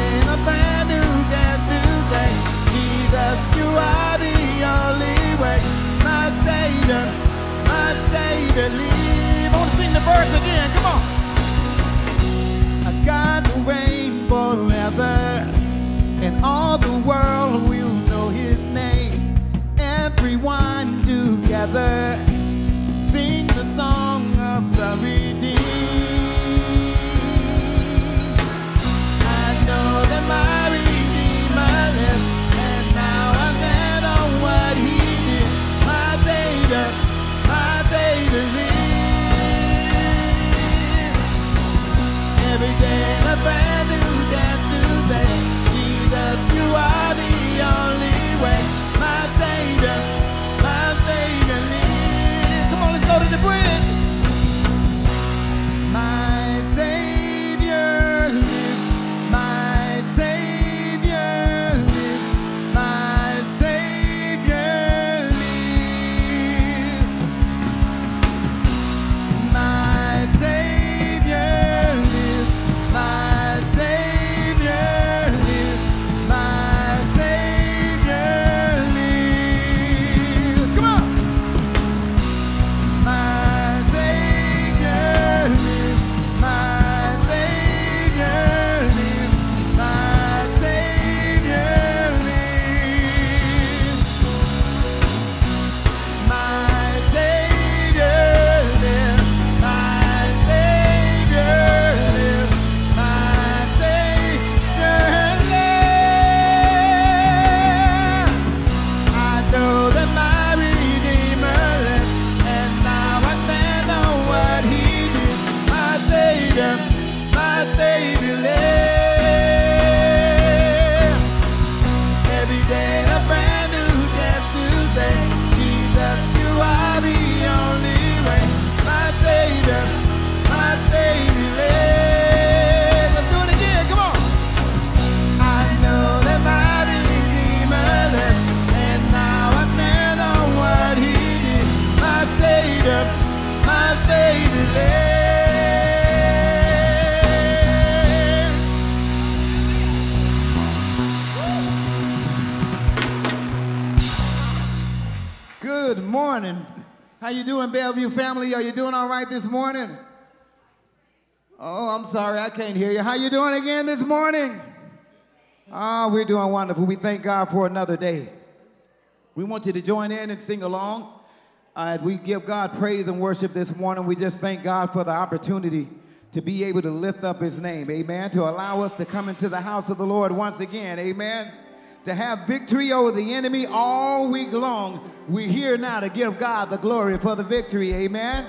day, a brand new chance to say, Jesus, you are the only way. My Savior, live. I want to sing the verse again, come on. God will reign forever, and all the world will know his name. Everyone together sing the song of the redeemed. I know that my Redeemer lives, and now I stand on what he did. My Savior lives. Every day a brand new dance to say, Jesus, you are the only way. My Savior lives. Come on, let's go to the bridge. My Savior lives. My Savior lives. My Savior lives. My Savior lives. My Savior lives. My Savior lives. Come on. My Savior lives. My Savior lives. My Savior lives. My Savior lives. My Savior lives. My Savior lives. I know that my Redeemer lives, and now I stand on what he did. My Savior lives. Every day a brand new chance to say, Jesus, you are the only way. My Savior lives. Let's do it again, come on. I know that my Redeemer lives, and now I stand on what he did. My Savior lives. Good morning. How you doing, Bellevue family? Are you doing all right this morning? Oh, I'm sorry, I can't hear you. How you doing again this morning? Oh, we're doing wonderful. We thank God for another day. We want you to join in and sing along as we give God praise and worship this morning. We just thank God for the opportunity to be able to lift up his name, amen, to allow us to come into the house of the Lord once again, amen, to have victory over the enemy all week long. We're here now to give God the glory for the victory, amen.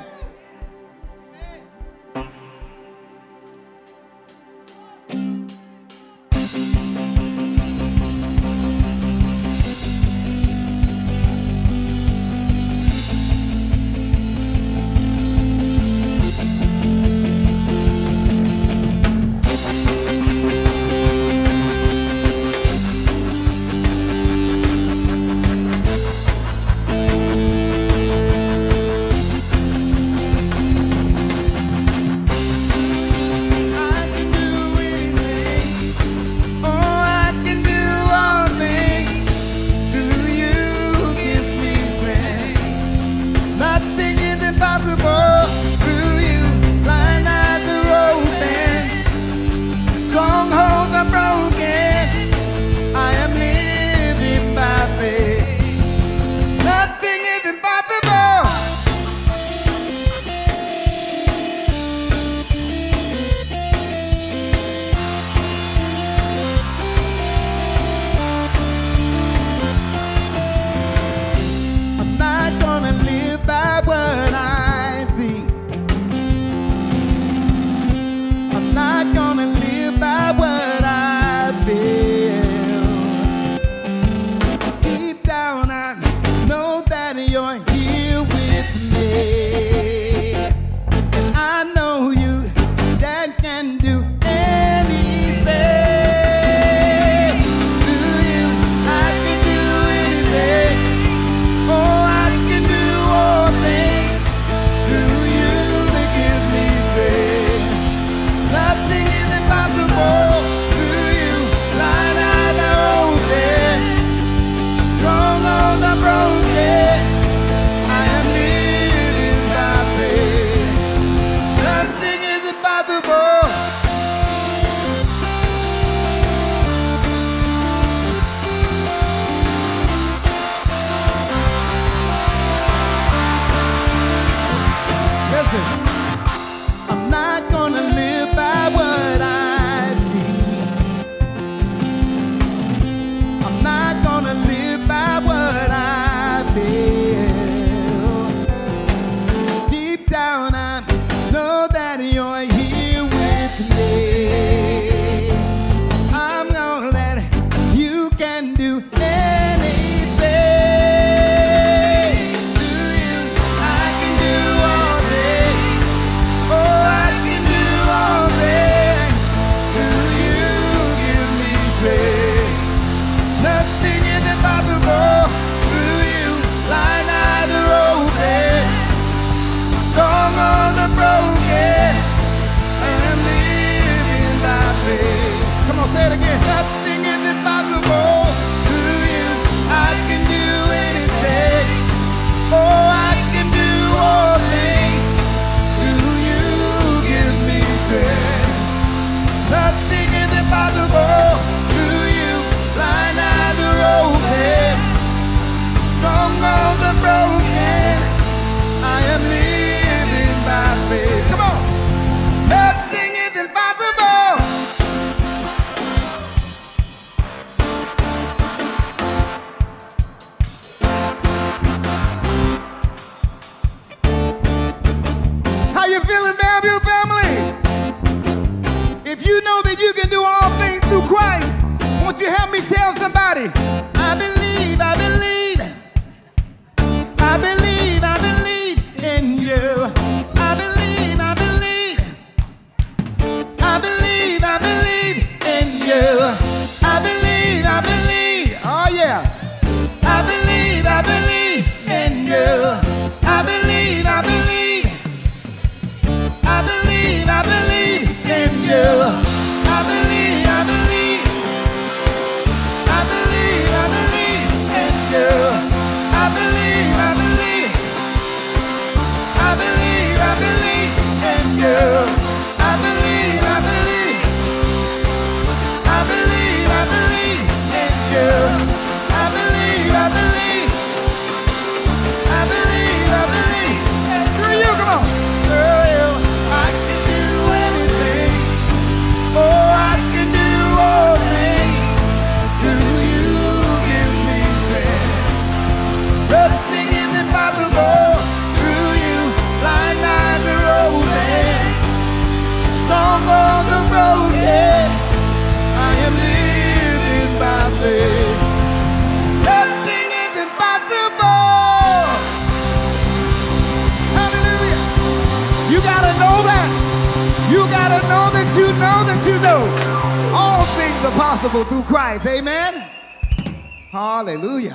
possible through Christ. Amen? Hallelujah.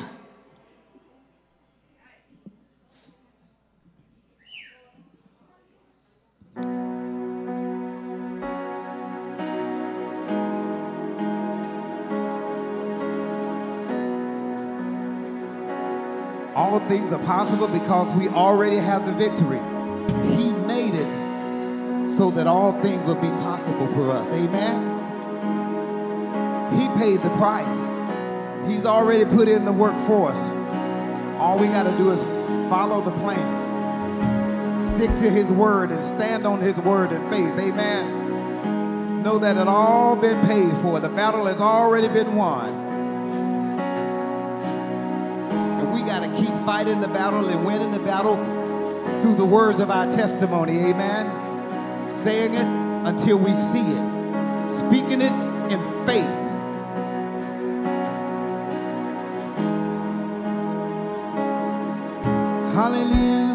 All things are possible because we already have the victory. He made it so that all things will be possible for us. Amen? He paid the price. He's already put in the work for us. All we got to do is follow the plan. Stick to his word and stand on his word in faith. Amen? Know that it all been paid for. The battle has already been won. We got to keep fighting the battle and winning the battle through the words of our testimony, amen? Saying it until we see it, speaking it in faith. Hallelujah.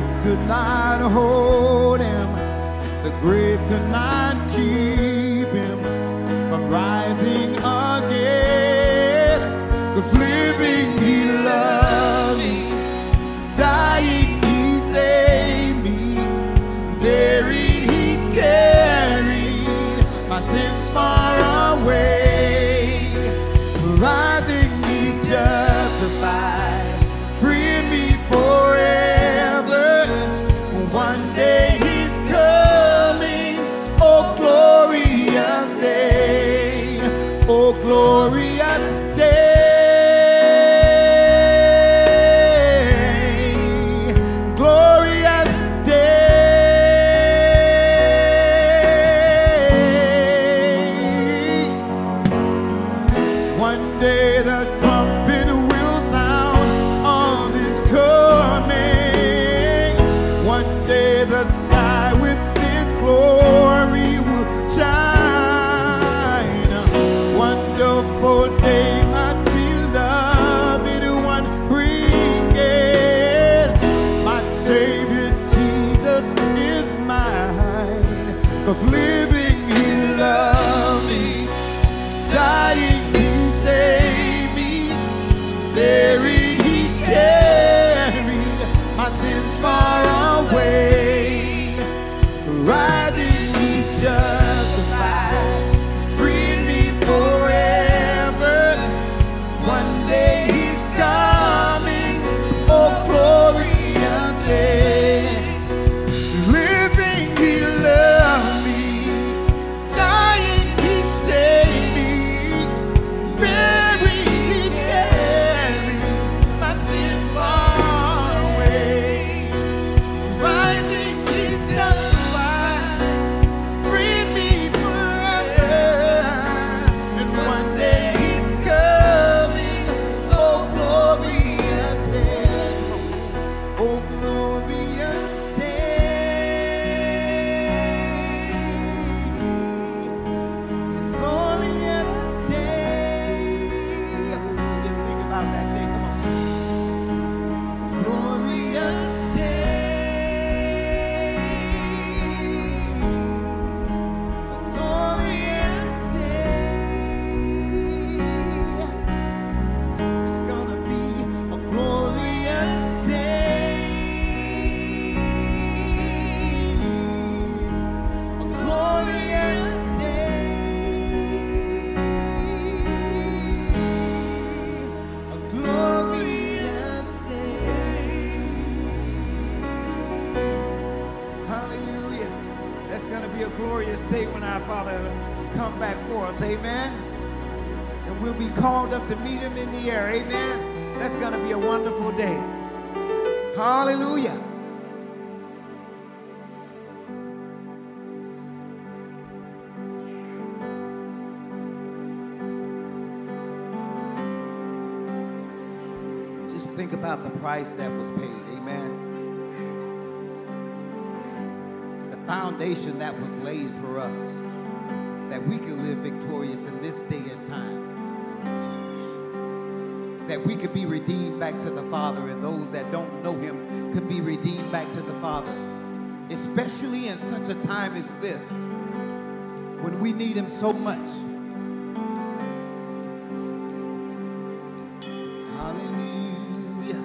death could not hold him, the grave could not keep him from rising again. 'Cause living he loved me, dying he saved me, buried he carried my sins far away, rising he justified, freeing me forever. One day he's coming, oh glorious day, oh glorious day. One day the trumpet will sound of his coming. One day the sky with his glory will shine. Wonderful day, my beloved one, bring it. My Savior Jesus is mine. 'Cause living he loved me, dying save me, buried he carried my sins far away, rising he justified, freed me forever. One day he's coming, oh glorious day. Living he loved me, dying he saved me, buried he carried my sins far away, rising he justified, freed me forever. And one day he's coming, oh glorious day, oh glorious day, glorious day. Think about that day, come on. Glorious day, glorious day. It's gonna be a glorious day, a glorious day, a glorious day. Hallelujah. That's going to be a glorious day when our Father come back for us. Amen. And we'll be called up to meet him in the air. Amen. That's going to be a wonderful day. Hallelujah. Just think about the price that was paid. Amen. The foundation that was laid for us, that we can live victorious in this day and time, that we could be redeemed back to the Father, and those that don't know him could be redeemed back to the Father, especially in such a time as this when we need him so much. Hallelujah.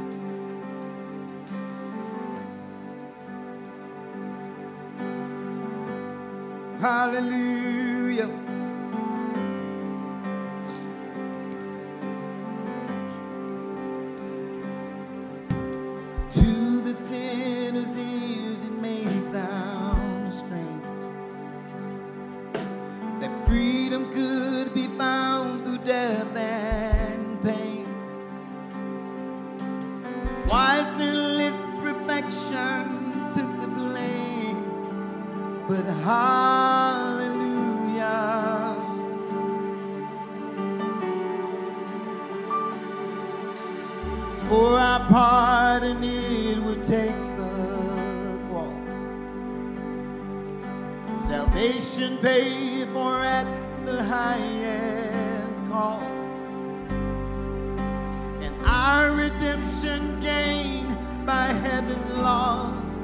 Hallelujah. To the sinner's ears it may sound strange that freedom could be found through death and pain. Why sinless perfection took the blame, but hallelujah, for our pardon it would take the cross. Salvation paid for at the highest cost, and our redemption gained by heaven lost.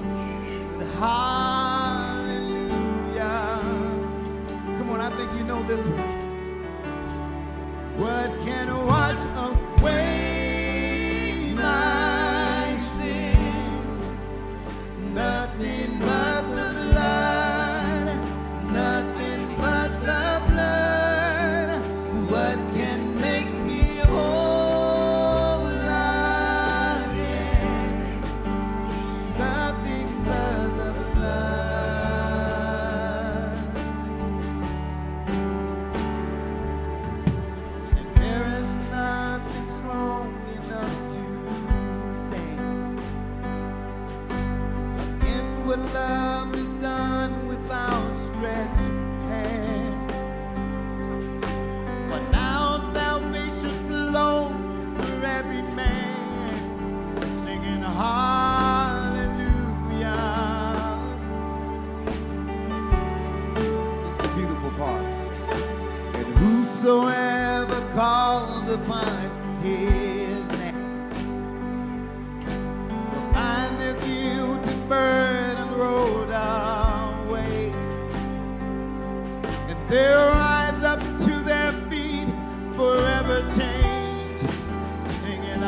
what love has done with outstretched hands. But now salvation flows for every man, singing hallelujah. It's the beautiful part. And whosoever calls upon his name will find their guilt and burden rolled away, and they'll rise up to their feet forever changed, singing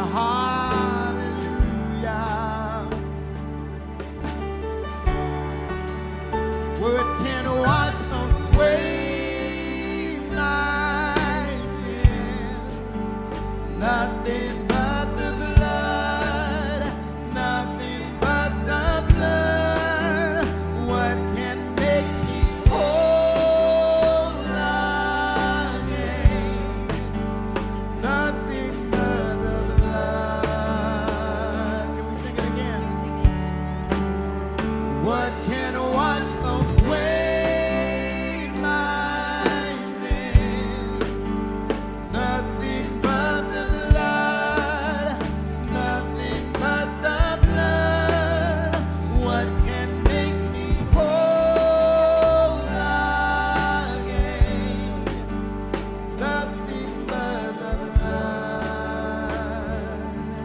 hallelujah. What can wash away my sins? Nothing but the blood, nothing but the blood. What can make me whole again? Nothing but the blood. Can we sing it again? What can wash away my sins? Nothing but the blood, nothing but the blood. What can make me whole again? Nothing but the blood.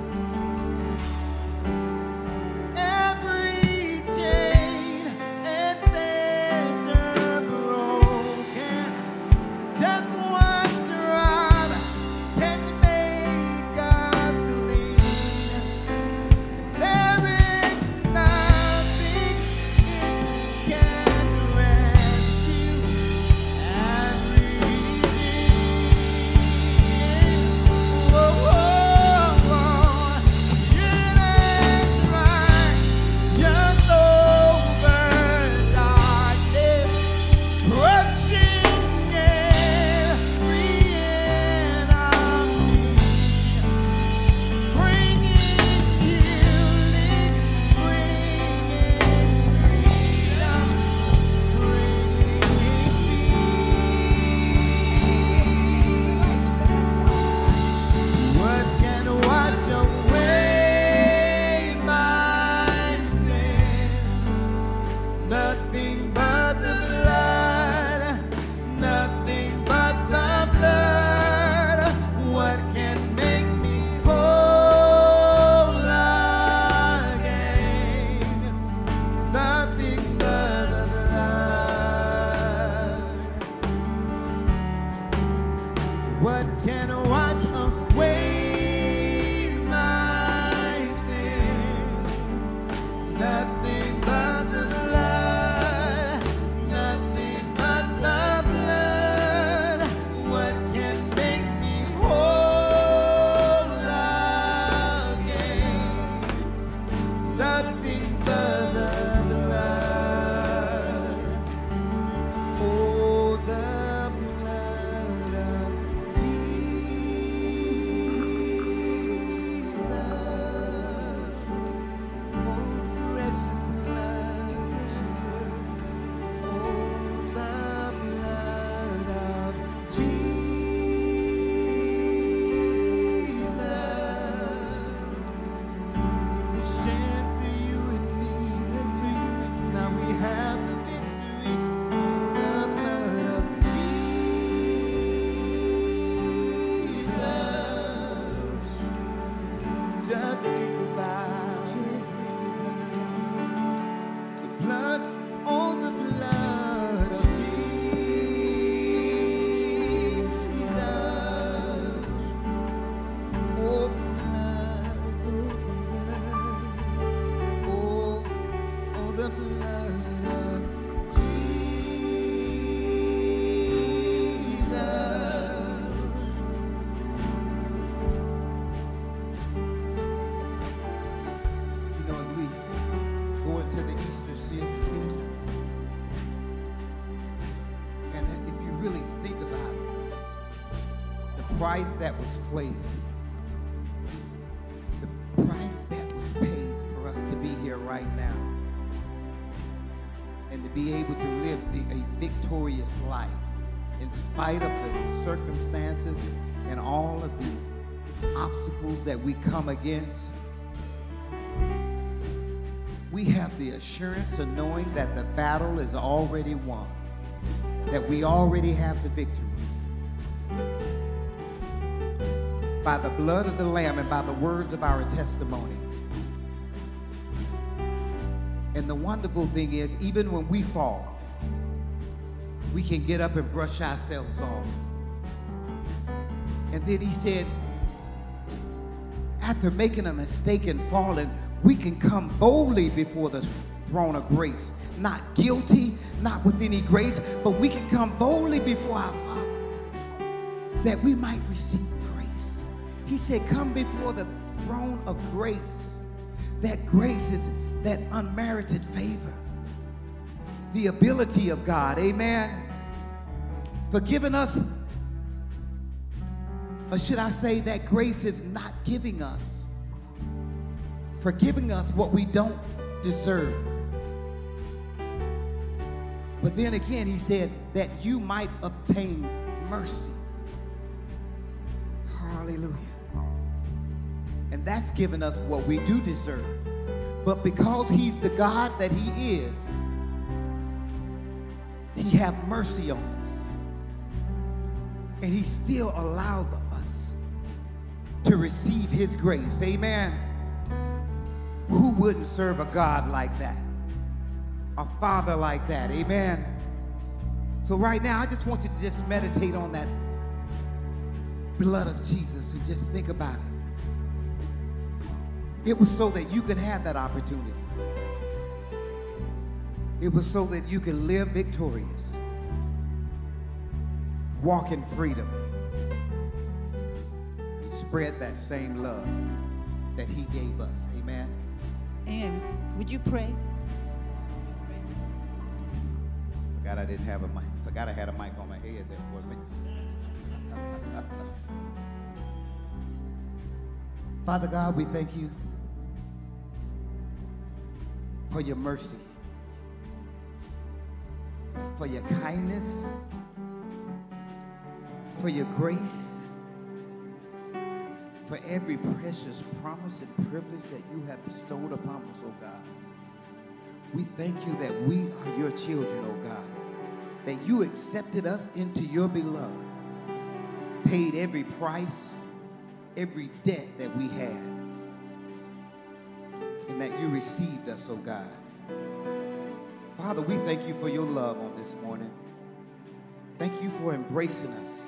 Every chain and measure broken, just one drop can make us clean. There is nothing it can rescue and redeem. Oh, oh, oh. It is right just over darkness, crushing every enemy, bringing healing, bringing freedom, bringing peace. What can wash away my sins? Nothing but the blood, nothing but the blood. What can make me whole again? Nothing but the blood. What can wash away my sins? Nothing but the blood, nothing but the blood. What can make me whole again? Nothing but the blood. Oh, the blood of Jesus. Oh, the precious blood. Oh, the blood of Jesus. It was shed for you and me. Now we have the victory. Oh, the blood of Jesus. Just think about the blood, oh, the blood of Jesus. Oh, the blood, oh, the blood of Jesus. You know, as we go into the Easter season, and if you really think about it, the price that was paid, the price that was paid for us to be here right now, to be able to live a victorious life in spite of the circumstances and all of the obstacles that we come against. We have the assurance of knowing that the battle is already won, that we already have the victory. By the blood of the Lamb and by the words of our testimony. And the wonderful thing is, even when we fall, we can get up and brush ourselves off. And then he said, after making a mistake and falling, we can come boldly before the throne of grace. Not guilty, not with any grace, but we can come boldly before our Father that we might receive grace. He said, come before the throne of grace. That grace is that unmerited favor, the ability of God, amen, forgiving us, or should I say that grace is not giving us, forgiving us what we don't deserve. But then again, he said that you might obtain mercy. Hallelujah. And that's given us what we do deserve. But because he's the God that he is, he have mercy on us. And he still allowed us to receive his grace. Amen. Who wouldn't serve a God like that? A Father like that. Amen. So right now, I just want you to just meditate on that blood of Jesus and just think about it. It was so that you could have that opportunity. It was so that you could live victorious, walk in freedom, and spread that same love that he gave us. Amen. And would you pray? Forgot I didn't have a mic. Forgot I had a mic on my head there for a minute. Father God, we thank you for your mercy, for your kindness, for your grace, for every precious promise and privilege that you have bestowed upon us, oh God. We thank you that we are your children, oh God, that you accepted us into your beloved, paid every price, every debt that we had, and that you received us, oh God. Father, we thank you for your love on this morning. Thank you for embracing us.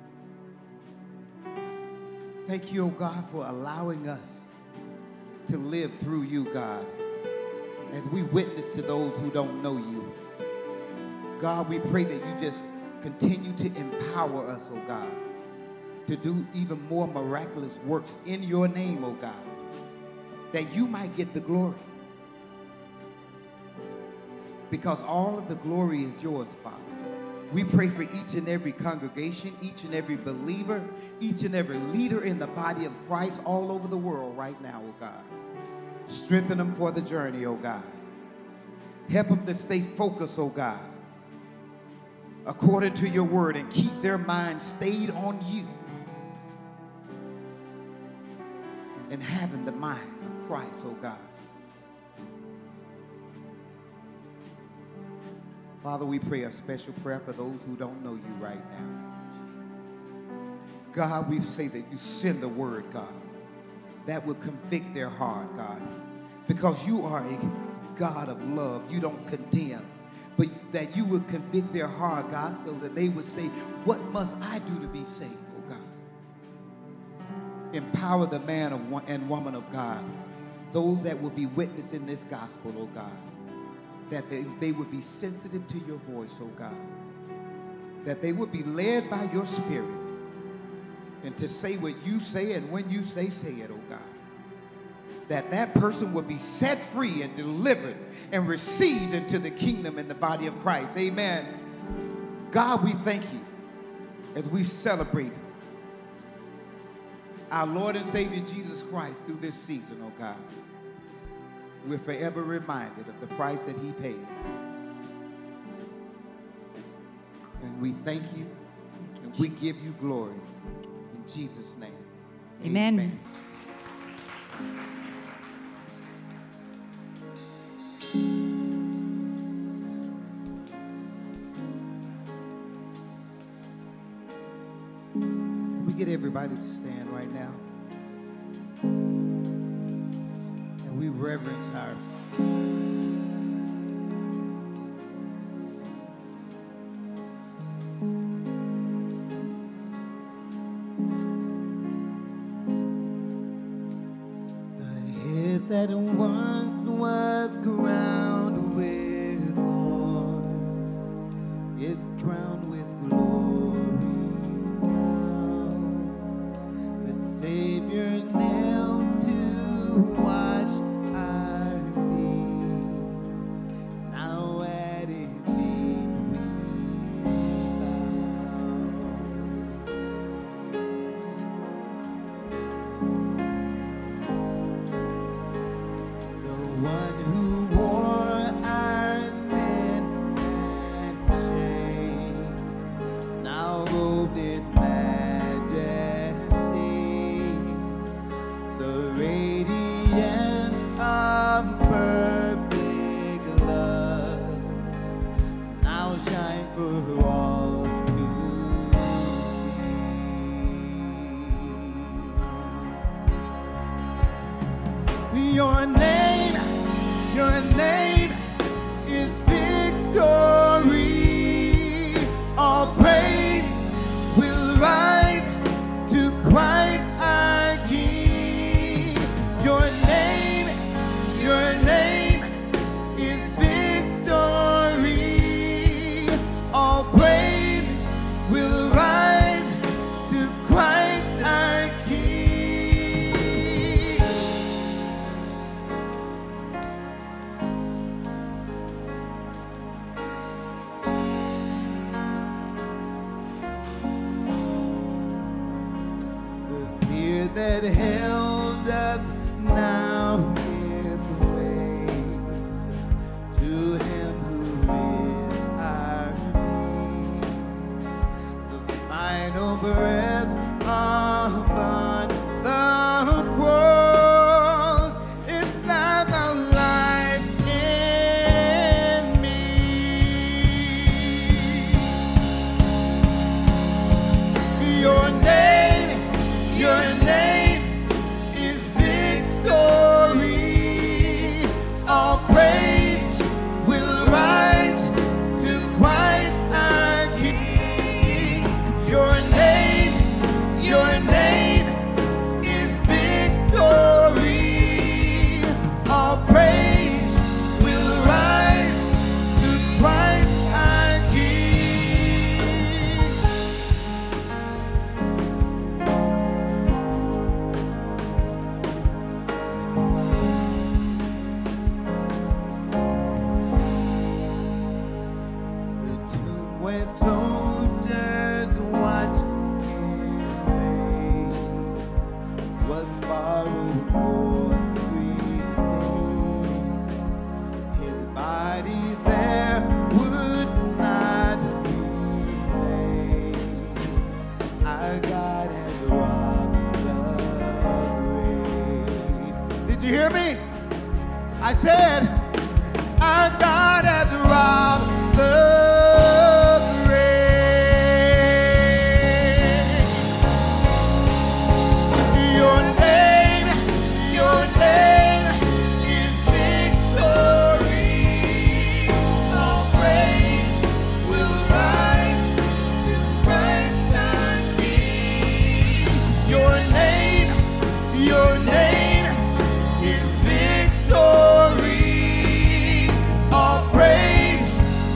Thank you, oh God, for allowing us to live through you, God, as we witness to those who don't know you. God, we pray that you just continue to empower us, oh God, to do even more miraculous works in your name, oh God, that you might get the glory. Because all of the glory is yours, Father. We pray for each and every congregation, each and every believer, each and every leader in the body of Christ all over the world right now, oh God. Strengthen them for the journey, oh God. Help them to stay focused, oh God, according to your word, and keep their mind stayed on you and having the mind of Christ, oh God. Father, we pray a special prayer for those who don't know you right now. God, we say that you send the word, God, that will convict their heart, God, because you are a God of love. You don't condemn, but that you will convict their heart, God, so that they would say, what must I do to be saved, oh God? Empower the man and woman of God, those that will be witnessing this gospel, oh God, that they would be sensitive to your voice, oh God, that they would be led by your spirit and to say what you say, and when you say it, oh God, that that person would be set free and delivered and received into the kingdom and the body of Christ. Amen. God, we thank you as we celebrate our Lord and Savior Jesus Christ through this season, oh God. We're forever reminded of the price that he paid And we thank you, and we give you glory. In Jesus' name. Amen. Amen. Can we get everybody to stand right now? And we reverence our that once was crowned with thorns is crowned with glory now. The Savior knelt to wash our feet. Now at his feet we one who bore our sin and shame, now robed in majesty, the radiance of perfect love now shines for all to see. Your name is victory. All praise will rise to Christ our King. Your name is victory. All praise will rise to Christ our King. That held us now gives way to him who is our peace. The final breath upon the cross is now the life in me. Your name is victory. All praise will rise to Christ our King. Your name is victory. All praise will rise to Christ our King. Where soldiers watched him lay was borrowed for 3 days. His body there would not be laid. Our God has robbed the grave. Did you hear me? I said, our God has robbed the Your name is victory. All praise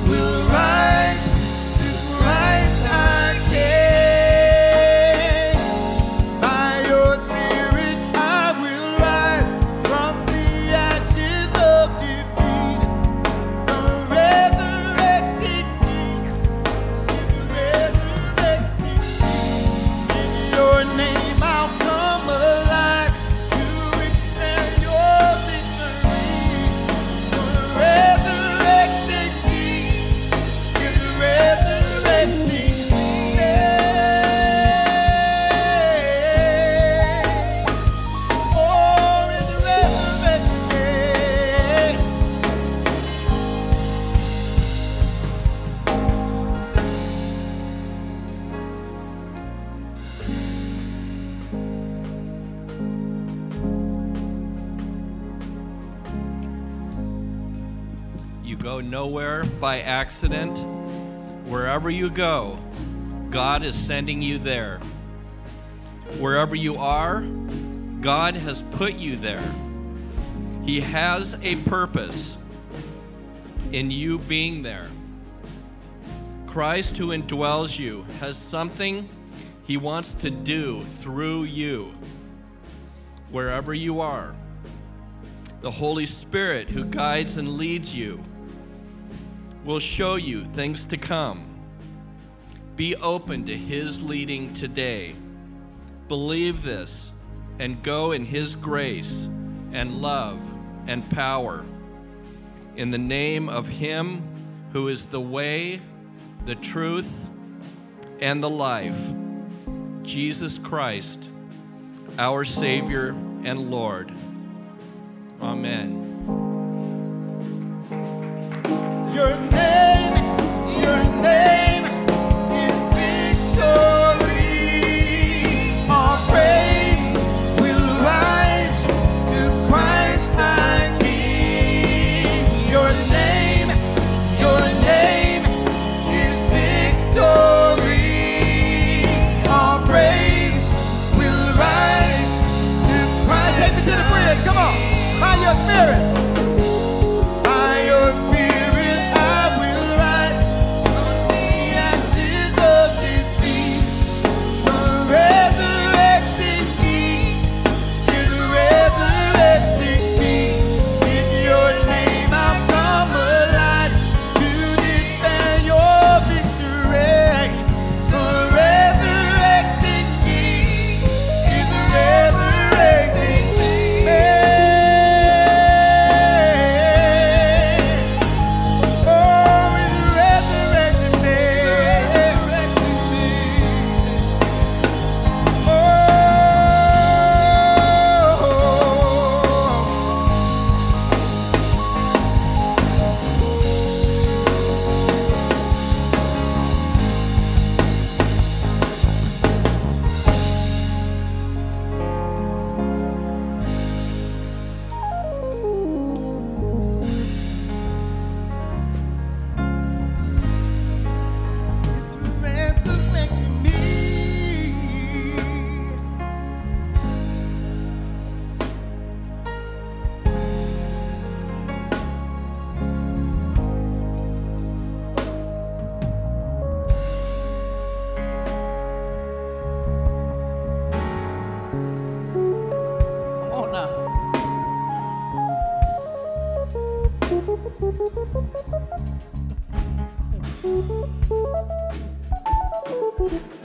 You go nowhere by accident. Wherever you go, God is sending you there. Wherever you are, God has put you there. He has a purpose in you being there. Christ, who indwells you, has something He wants to do through you. Wherever you are, the Holy Spirit, who guides and leads you, will show you things to come. Be open to His leading today. Believe this and go in His grace and love and power. In the name of Him who is the way, the truth, and the life, Jesus Christ, our Savior and Lord. Amen. Your name is victory. Our praise will rise to Christ our King. Your name is victory. Our praise will rise to Christ. Take it to the bridge. Come on. By your Spirit. By your Spirit, I will rise on the ashes of defeat. The resurrecting King is resurrecting me. In your name I've come alive to defend your victory. The resurrecting King is resurrecting me. Come on now.